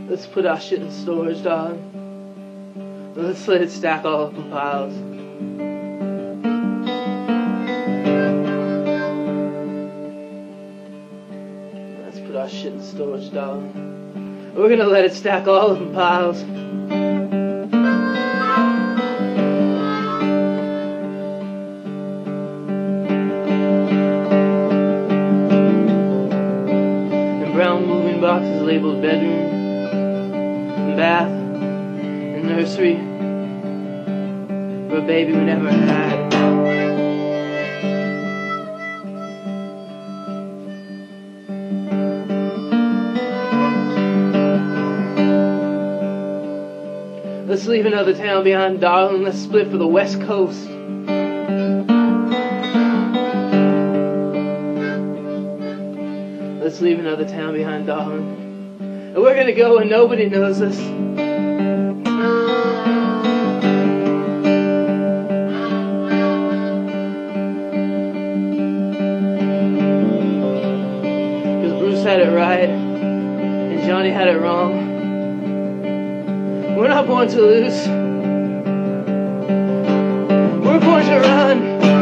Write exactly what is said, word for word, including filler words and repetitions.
Let's put our shit in storage, dog. Let's let it stack all up in piles. Let's put our shit in storage, dog. We're gonna let it stack all up in piles. And brown moving boxes labeled bedroom, and bath, and nursery for a baby we never had. Let's leave another town behind, darling. Let's split for the West Coast. Let's leave another town behind, darling. And we're gonna go and nobody knows us. Cause Bruce had it right and Johnny had it wrong. We're not born to lose. We're born to run.